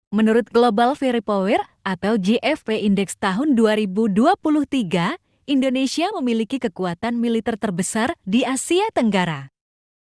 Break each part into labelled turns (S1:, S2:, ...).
S1: Menurut Global Firepower atau GFP Index tahun 2023, Indonesia memiliki kekuatan militer terbesar di Asia Tenggara.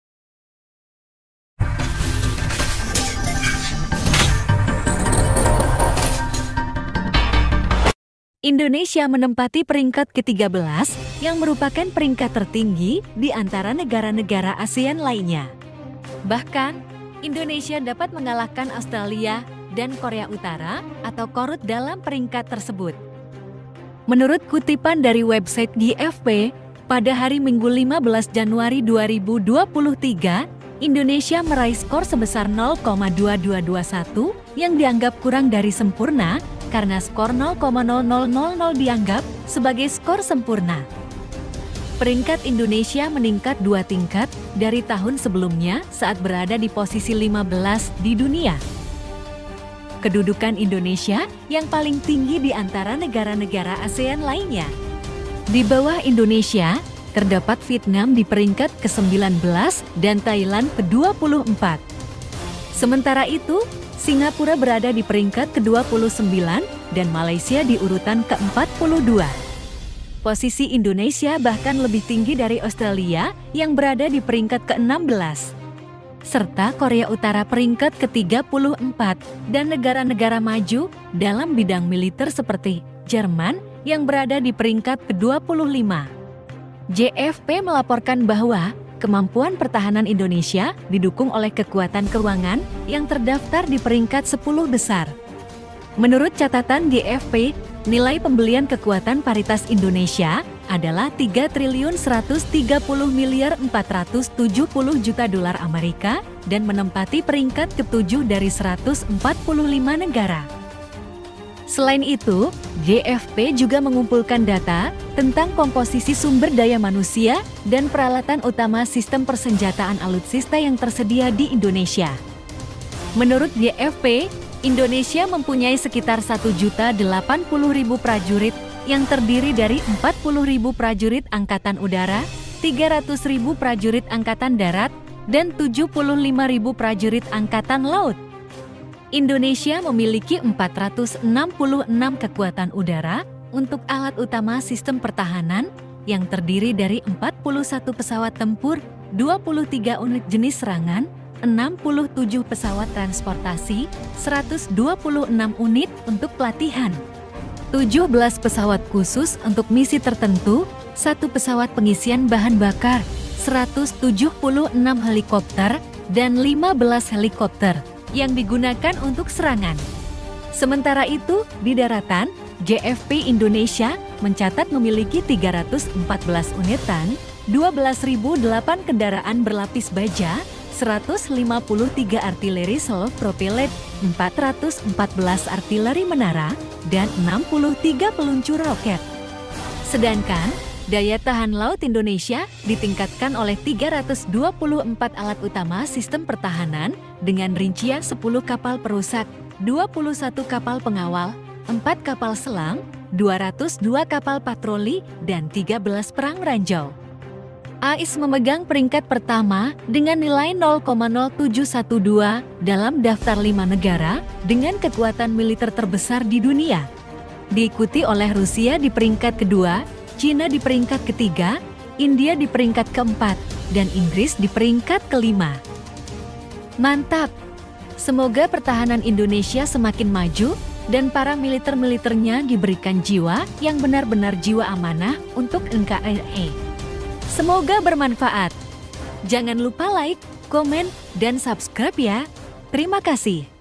S1: Indonesia menempati peringkat ke-13 yang merupakan peringkat tertinggi di antara negara-negara ASEAN lainnya. Bahkan, Indonesia dapat mengalahkan Australia dan Korea Utara atau Korut dalam peringkat tersebut. Menurut kutipan dari website GFP, pada hari Minggu 15 Januari 2023, Indonesia meraih skor sebesar 0,2221 yang dianggap kurang dari sempurna karena skor 0,0000 dianggap sebagai skor sempurna. Peringkat Indonesia meningkat 2 tingkat dari tahun sebelumnya saat berada di posisi 15 di dunia. Kedudukan Indonesia yang paling tinggi di antara negara-negara ASEAN lainnya. Di bawah Indonesia, terdapat Vietnam di peringkat ke-19 dan Thailand ke-24. Sementara itu, Singapura berada di peringkat ke-29 dan Malaysia di urutan ke-42. Posisi Indonesia bahkan lebih tinggi dari Australia yang berada di peringkat ke-16. Serta Korea Utara peringkat ke-34 dan negara-negara maju dalam bidang militer seperti Jerman yang berada di peringkat ke-25. GFP melaporkan bahwa kemampuan pertahanan Indonesia didukung oleh kekuatan keuangan yang terdaftar di peringkat 10 besar. Menurut catatan GFP, nilai pembelian kekuatan paritas Indonesia adalah 3.130.470 juta dolar Amerika dan menempati peringkat ke-7 dari 145 negara. Selain itu, GFP juga mengumpulkan data tentang komposisi sumber daya manusia dan peralatan utama sistem persenjataan alutsista yang tersedia di Indonesia. Menurut GFP, Indonesia mempunyai sekitar 1.080.000 prajurit yang terdiri dari 40.000 prajurit Angkatan Udara, 300.000 prajurit Angkatan Darat, dan 75.000 prajurit Angkatan Laut. Indonesia memiliki 466 kekuatan udara untuk alat utama sistem pertahanan yang terdiri dari 41 pesawat tempur, 23 unit jenis serangan, 67 pesawat transportasi, 126 unit untuk pelatihan, 17 pesawat khusus untuk misi tertentu, 1 pesawat pengisian bahan bakar, 176 helikopter, dan 15 helikopter yang digunakan untuk serangan. Sementara itu, di daratan, GFP Indonesia mencatat memiliki 314 unit tank, 12.008 kendaraan berlapis baja, 153 artileri self-propelled, 414 artileri menara, dan 63 peluncur roket. Sedangkan, daya tahan laut Indonesia ditingkatkan oleh 324 alat utama sistem pertahanan dengan rincian 10 kapal perusak, 21 kapal pengawal, 4 kapal selam, 202 kapal patroli, dan 13 perang ranjau. AIS memegang peringkat pertama dengan nilai 0,0712 dalam daftar 5 negara dengan kekuatan militer terbesar di dunia. Diikuti oleh Rusia di peringkat kedua, Cina di peringkat ketiga, India di peringkat keempat, dan Inggris di peringkat kelima. Mantap! Semoga pertahanan Indonesia semakin maju dan para militer-militernya diberikan jiwa yang benar-benar jiwa amanah untuk NKRI. Semoga bermanfaat. Jangan lupa like, komen, dan subscribe ya. Terima kasih.